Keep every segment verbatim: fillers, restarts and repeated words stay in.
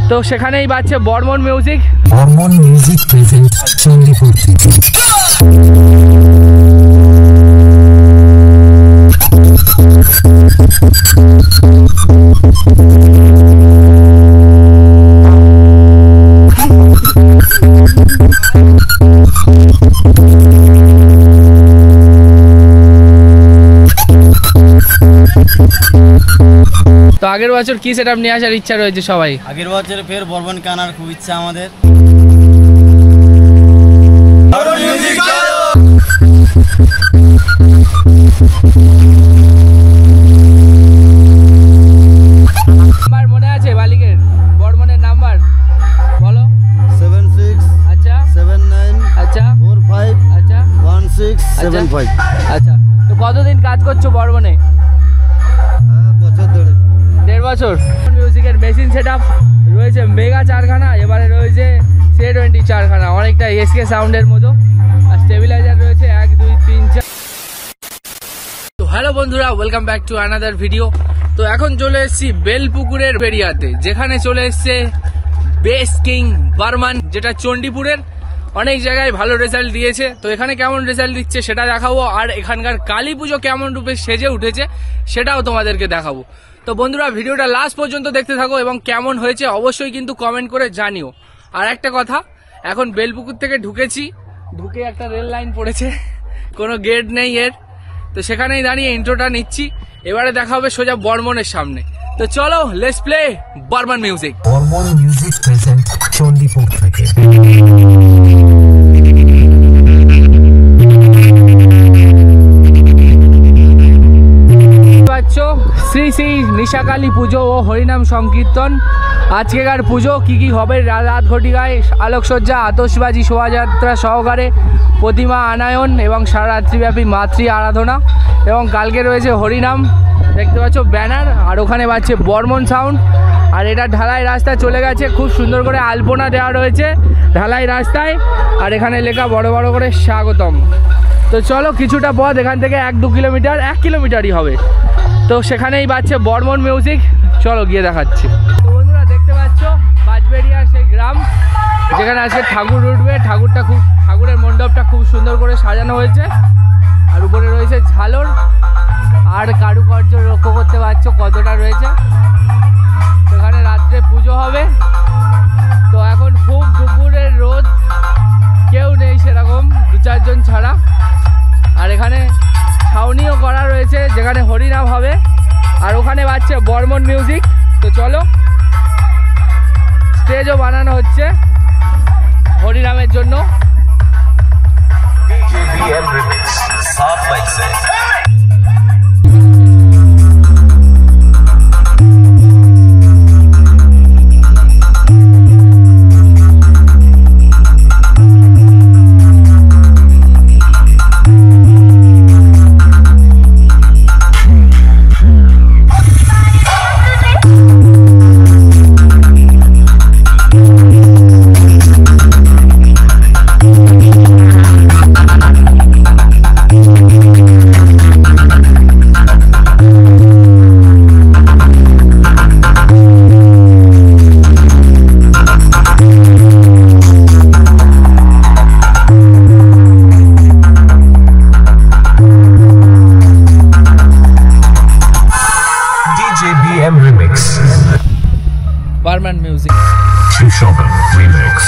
তো সেখানেই বাজছে Barman music. Barman music present Chandipur থেকে। তো আগের বছর কি সেটআপ নিয়ে আসার ইচ্ছা রয়েছে সবাই? আগের বছর ফের বর্মনকে আনার খুব ইচ্ছা আমাদের। নাম্বার মনে আছে বালিকের? বর্মনের নাম্বার বলো। সেভেন সিক্স আচ্ছা সেভেন নাইন আচ্ছা ফোর ফাইভ আচ্ছা ওয়ান সিক্স সেভেন ফাইভ। আচ্ছা, তো কতদিন কাজ করছো বর্মনে? বছর ধরে। দেড় বছর। মিউজিকের মেশিন সেটআপ রয়েছে মেগা চারখানা, এবারে রয়েছে সি টোয়েন্টি চারখানা, অনেকটা এসকে সাউন্ডের মতো। আর স্টেবিলাইজার রয়েছে এক দুই তিন চার। তো হ্যালো বন্ধুরা, welcome back to another video. তো এখন চলে এসেছি বেলপুকুরের এরিয়াতে, যেখানে চলে এসছে বেস কিং বর্মন, যেটা চণ্ডীপুরের। অনেক জায়গায় ভালো রেজাল্ট দিয়েছে, তো এখানে কেমন রেজাল্ট দিচ্ছে সেটা দেখাবো। আর এখানকার কালী পুজো কেমন রূপে সেজে উঠেছে সেটাও তোমাদেরকে দেখাবো। তো বন্ধুরা, ভিডিওটা লাস্ট পর্যন্ত দেখতে থাকো এবং কেমন হয়েছে অবশ্যই কিন্তু কমেন্ট করে জানিও। আর একটা কথা, এখন বেলপুকুর থেকে ঢুকেছি, ঢুকে একটা রেল লাইন পড়েছে, কোনো গেট নেই এর, তো সেখানেই দাঁড়িয়ে ইন্ট্রোটা নিচ্ছি। এবারে দেখা হবে সোজা বর্মনের সামনে। তো চলো, let's play Barman music. Barman music present Chandipur থেকে। শ্রী শ্রী নিশাকালী পুজো ও হরিনাম সংকীর্তন। আজকেকার পুজো কি কি হবে? রাত ঘটিকায় আলোকসজ্জা, আতশবাজি, শোভাযাত্রা সহকারে প্রতিমা আনায়ন এবং সারা রাত্রিব্যাপী মাতৃ আরাধনা। এবং কালকে রয়েছে হরিনাম, দেখতে পাচ্ছ ব্যানার, আর ওখানে বাজছে বর্মন সাউন্ড। আর এটা ঢালাই রাস্তা চলে গেছে, খুব সুন্দর করে আলপনা দেওয়া রয়েছে ঢালাই রাস্তায়। আর এখানে লেখা বড় বড় করে স্বাগতম। তো চলো, কিছুটা পথ এখান থেকে এক দু কিলোমিটার এক কিলোমিটারই হবে, তো সেখানেই বাজছে বর্মন মিউজিক। চলো গিয়ে দেখাচ্ছি। তো বন্ধুরা, দেখতে পাচ্ছ বাজবেরিয়ার সেই গ্রাম, যেখানে আজকে ঠাকুর উঠবে। ঠাকুরটা খুব ঠাকুরের মণ্ডপটা খুব সুন্দর করে সাজানো হয়েছে, আর উপরে রয়েছে ঝালর আর কারুকার্য লক্ষ্য করতে পারছো কতটা রয়েছে। সেখানে রাত্রে পুজো হবে। তো এখন খুব দুপুরের রোদ, কেউ নেই সেরকম, দু চারজন ছাড়া। আর এখানে ছাউনিও করা রয়েছে যেখানে হরিনাম হবে, আর ওখানে বাজছে বর্মন মিউজিক। তো চলো, স্টেজও বানানো হচ্ছে হরিনামের জন্য। Barman music remix.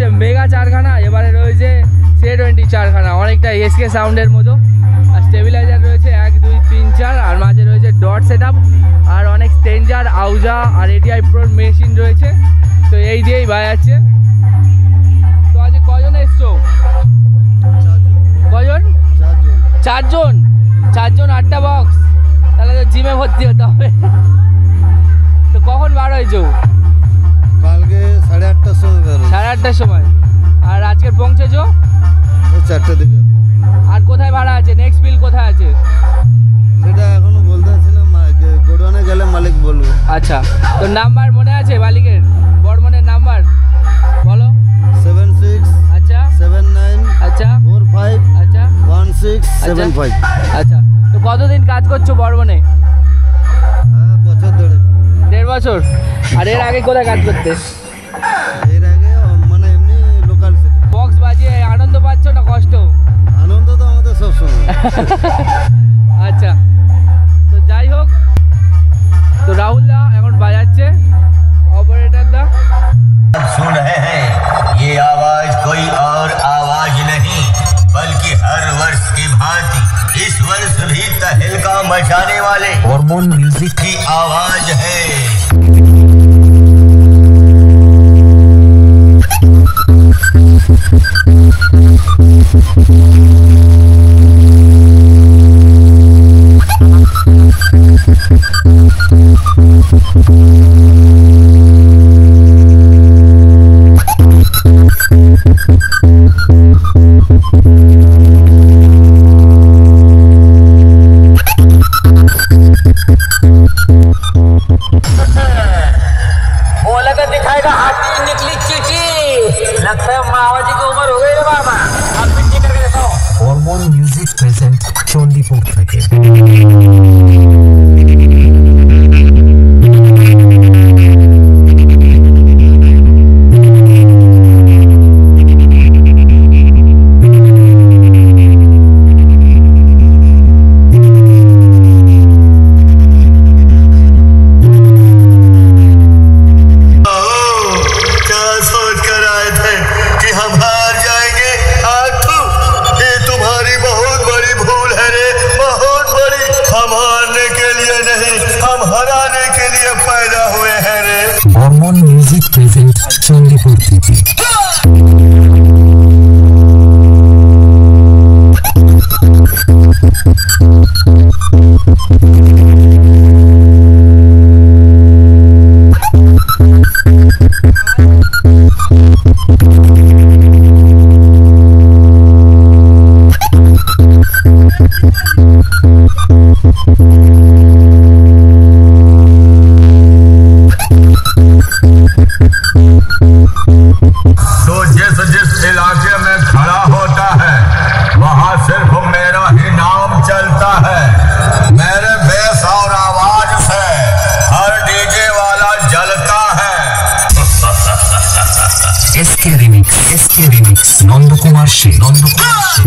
রয়েছে মেগা চারখানা, এবারে রয়েছে সে টোয়েন্টি চারখানা, অনেকটা এসকে সাউন্ডের মতো। আর স্টেবিলাইজার রয়েছে এক দুই তিন চার, আর মাঝে রয়েছে ডট সেট আপ, আর অনেক স্টেঞ্জার আউজা আর এটিআই প্রোর মেশিন রয়েছে। তো এই দিয়েই বাজাচ্ছে। তো আজ কজন এসছো? কজন? চারজন। চারজন। চারজন আটটা বক্স, তাহলে তো জিমে ভর্তি হতে হবে। তো কখন বার হয়েছো? কালকে সাড়ে আটটার সময় বেরো। সাড়ে আটটার সময়। আর আজকে পৌঁছেছো ওই চারটে দিকে। আর কোথায় ভাড়া আছে? নেক্সট বিল কোথায় আছে? সেটা এখনো বলতে পারছি না, গোডাউনে গেলে মালিক বলবো। আচ্ছা, তো নাম্বার মনে আছে মালিকের? বর্মনের নাম্বার বলো। সেভেন সিক্স আচ্ছা সেভেন নাইন আচ্ছা ফোর ফাইভ আচ্ছা ওয়ান সিক্স সেভেন ফাইভ। আচ্ছা, তো কতদিন কাজ করছো বর্মনে? হ্যাঁ, বছর ধরে। দেড় বছর। আর এর আগে কোথায় কাজ করতে? এর আগে মানে এমনি লোকাল সেটা। বক্স বাজিয়ে আনন্দ পাচ্ছ না কষ্ট? আনন্দ তো আমাদের সবসময়। আচ্ছা, তো যাই হোক, তো রাহুল দা এখন বাজাচ্ছে, অপারেটর দা। सुन रहे हैं ये आवाज कोई और आवाज नहीं बल्कि हर वर्ष की भांति इस वर्ष भी तहलका मचाने वाले हॉर्मोन म्यूजिक की आवाज है। बोला तो दिखाएगा हाथी निकली चीटी। लगता है मावा जी की उम्र हो गई है बाबा। अब पिट्टी करके दिखाओ। हॉर्मोन म्यूजिक प्रेजेंट चंडीपुर থেকে। क्या सोच कर आए थे कि हम हार जाएंगे? आखू, ये तुम्हारी बहुत बड़ी भूल है रे, बहुत बड़ी। हम हारने के लिए नहीं, हम हराने के लिए पैदा हुए हैं रे। हॉर्मोन म्यूजिक प्रेजेंट चंडीपुर থেকে। तो जिस जिस इलाके में खड़ा होता है वहाँ सिर्फ मेरा ही नाम चलता है। मेरे बेस और आवाज से हर डीजे वाला जलता है। SK remix SK remix Nandakumar সে নন্দকুমার সে।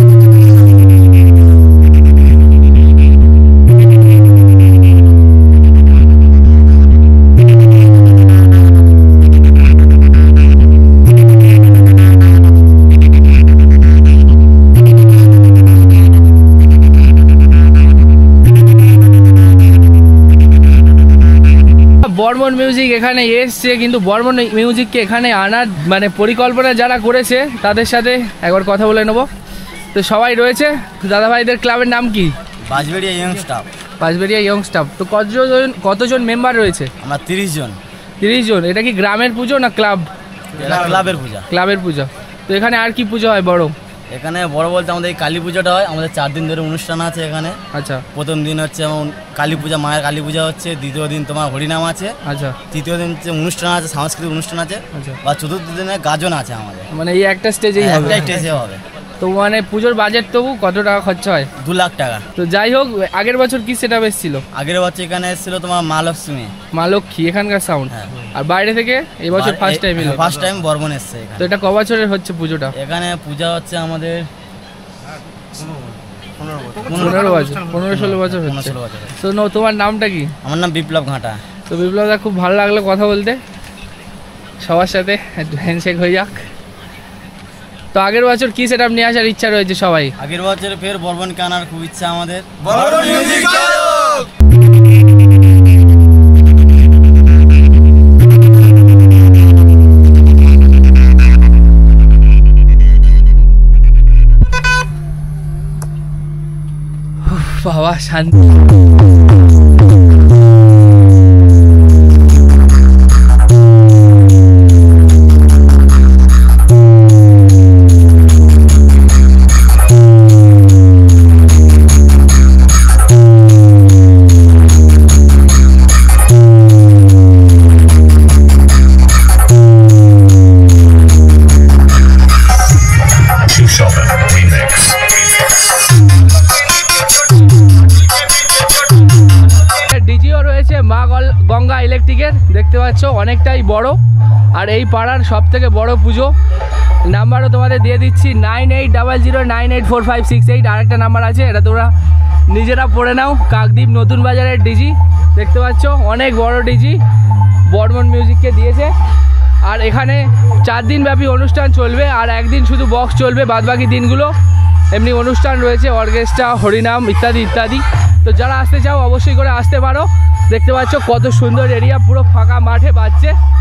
বর্মন মিউজিক এখানে এসছে, কিন্তু বর্মন মিউজিককে এখানে আনার মানে পরিকল্পনা যারা করেছে তাদের সাথে একবার কথা বলে নেবো। তো সবাই রয়েছে। দাদাভাইদের ক্লাবের নাম কি? Bansberia young staff. Bansberia young staff. তো কতজন কতজন মেম্বার রয়েছে? আমরা তিরিশ জন। তিরিশ জন। এটা কি গ্রামের পুজো না ক্লাব? এটা ক্লাবের পূজা। ক্লাবের পূজা। তো এখানে আর কি পুজো হয় বড়? এখানে বড় বলতে আমাদের এই কালী পুজোটা হয়, আমাদের চার দিন ধরে অনুষ্ঠান আছে এখানে। আচ্ছা। প্রথম দিন হচ্ছে যেমন কালী পূজা, মায়ের কালী পূজা হচ্ছে। দ্বিতীয় দিন তোমার হরিনাম আছে। আচ্ছা। তৃতীয় দিন হচ্ছে অনুষ্ঠান আছে, সাংস্কৃতিক অনুষ্ঠান আছে। আচ্ছা। বা চতুর্থ দিনে গাজন আছে আমাদের। মানে এই একটা স্টেজেই হবে? একটা স্টেজে হবে। তো মানে পুজোর বাজেট তবু কত টাকা খরচা হয়? দু লাখ টাকা। তো যাই হোক, আগের বছর কি সেটা এসেছিল? আগের বছর এখানে এসেছিল তোমার মা লক্ষ্মী। মা লক্ষ্মী এখানকার সাউন্ড। হ্যাঁ। আর বাইরে থেকে এই বছর ফার্স্ট টাইম এলো? ফার্স্ট টাইম বর্মন এসছে তো এটা ক বছরের হচ্ছে পুজোটা? এখানে পূজা হচ্ছে আমাদের পনেরো বছর, পনেরো ষোলো বছর হচ্ছে। ষোলো বছর। তো ন- তোমার নামটা কি? আমার নাম বিপ্লব ঘাটা। তো বিপ্লবদা, খুব ভালো লাগলো কথা বলতে। সবার সাথে একটু হ্যান্ডশেক হয়ে যাক। তো আগের বছর কি সেটআপ নিয়ে আসার ইচ্ছা রয়েছে সবাই? আগের বছর ফের বর্মনকে আনার খুব ইচ্ছা আমাদের। বাবা শান্তি। ডিজিও রয়েছে মা গঙ্গা ইলেকট্রিকের, দেখতে পাচ্ছ অনেকটাই বড়। আর এই পাড়ার সব থেকে বড় পুজো। নাম্বারও তোমাদের দিয়ে দিচ্ছি, nine eight double zero nine eight four five six eight. আরেকটা নাম্বার আছে, এটা তোমরা নিজেরা পড়ে নাও। কাকদ্বীপ নতুন বাজারের ডিজি, দেখতে পাচ্ছ অনেক বড় ডিজি, বর্মন মিউজিককে দিয়েছে। আর এখানে চার দিন ব্যাপী অনুষ্ঠান চলবে, আর একদিন শুধু বক্স চলবে, বাদবাকি দিনগুলো এমনি অনুষ্ঠান রয়েছে, অর্কেস্ট্রা, হরিনাম ইত্যাদি ইত্যাদি। তো যারা আসতে চাও অবশ্যই করে আসতে পারো। দেখতে পাচ্ছ কত সুন্দর এরিয়া, পুরো ফাঁকা মাঠে বাজছে।